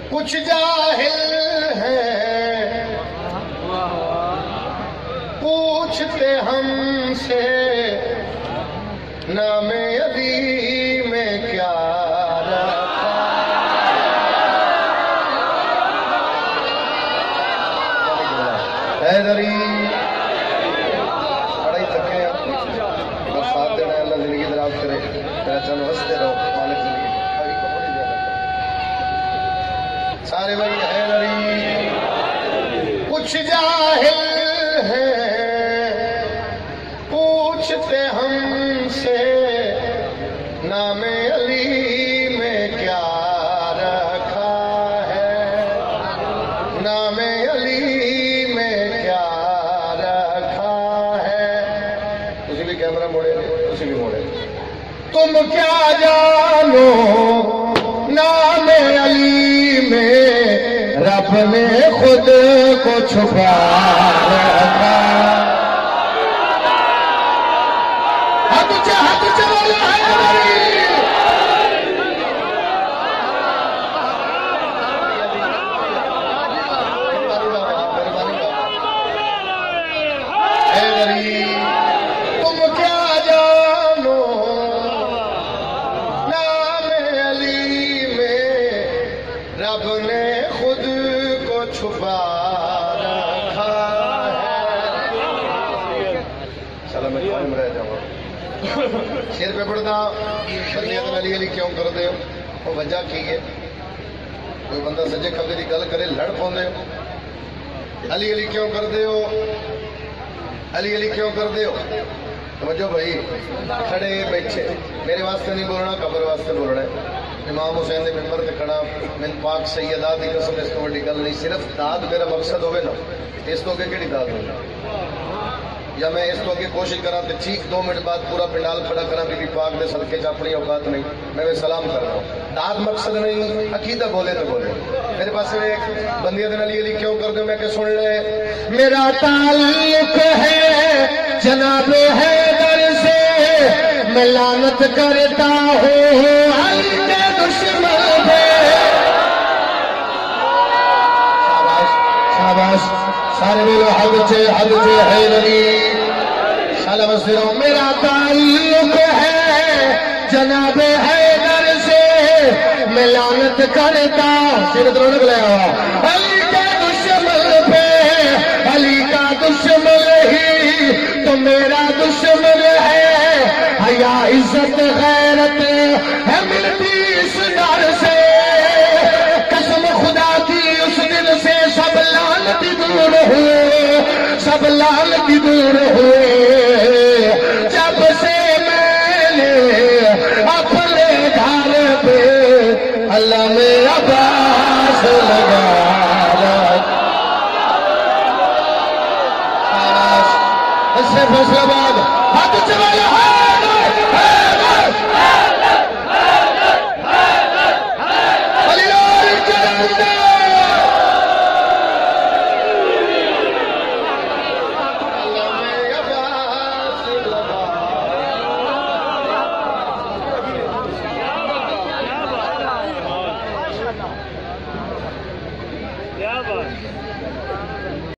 कुछ जाहिल हैं पूछते हमसे नामे अली में क्या रखा। हैदरी बड़ा ही थके हैं, बस साथ देना है। अल्लाह जिंदगी दराज करे, तेरा चंद हंसते रहो मालिक जिंदगी। सारे भाई हैदरी कुछ जाहिल हैं पूछते हमसे नामे अली में क्या रखा है, नामे अली में क्या रखा है। तुझे भी कैमरा मोड़े, तुझे भी मोड़े। तुम क्या जानो नामे अली में रब ने खुद को छुपा रखा। हाथ चलो हैदरी तुम क्या जानो नामे अली में रब ने खुद को छुपा रखा है। चलो मैं रह जाऊंगा शेर पे पढ़ता बंदियां अली अली क्यों कर दे हो वजह की है। कोई बंदा सजे खबे की गल करे लड़ पाते हो। अली अली क्यों कर दे हो, अली अली क्यों कर दे हो। समझो भाई खड़े बैठे मेरे वास्ते नहीं बोलना, कबर वास्ते बोलना है। इमाम हुसैन के मिंबर से खड़ा मैं पाक सैयदा की कसम, इस तो बड़ी गल नहीं। सिर्फ दाद मेरा मकसद होवे ना, इस तो अगे कि दाद होना, या मैं इस तो अगे कोशिश करा तो ठीक 2 मिनट बाद पूरा पिंडाल खड़ा करा बीबी पाक के सदके च अपनी औकात नहीं, मैं वे सलाम कर रहा हूँ। दाद मकसद नहीं, अकीदा बोले तो बोले। मेरे पास एक बंदिया दिन अली अली क्यों कर दो, मैं क्या सुन ले। मेरा ताल्लुक है जनाब हैदर से, मैं लानत करता हूँ अली के दुश्मन पे। शाबाश सारे बोलो हद से हैदरी सलाम सिरो। मेरा ताल्लुक है जनाब हैदर से, मैं लानत करता सिर रौनक लगा अली के दुश्मन पे। अली का दुश्मन ही तो मेरा दुश्मन है, हया इज्जत गैरत है मिलती इस डर से। कसम खुदा की उस दिन से सब लानती दूर हुए, सब लानती दूर हुए जब से मैंने अपने घर पे अल्लाह में अब्बास लगा। इससे फैसलाबाद हाथ चला